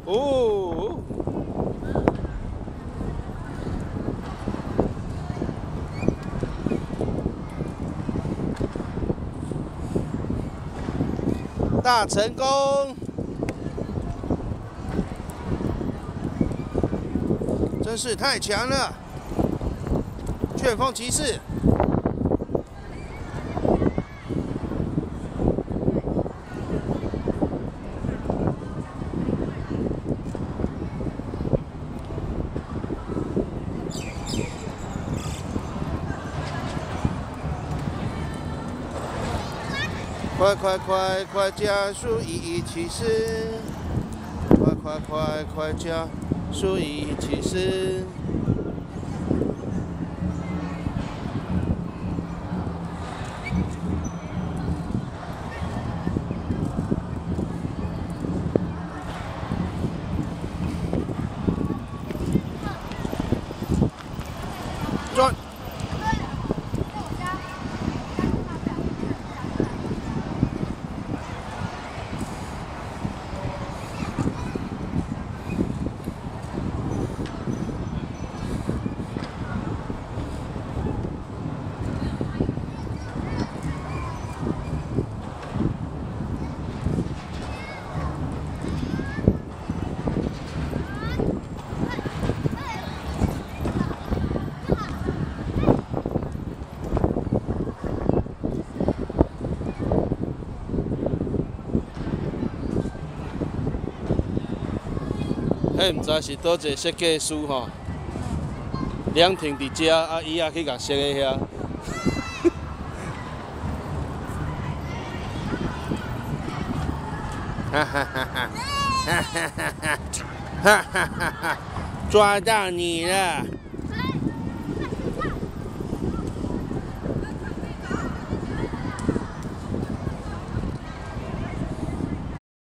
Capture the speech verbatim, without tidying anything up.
哦。大成功！真是太强了！旋风骑士。 快快快快加速一一七四！快快快快加速一一七四！转！ 迄毋知是倒一个设计师吼，两停伫遮，啊伊也去甲设个遐。哈哈哈哈！哈哈哈哈！哈哈哈哈！抓到你了！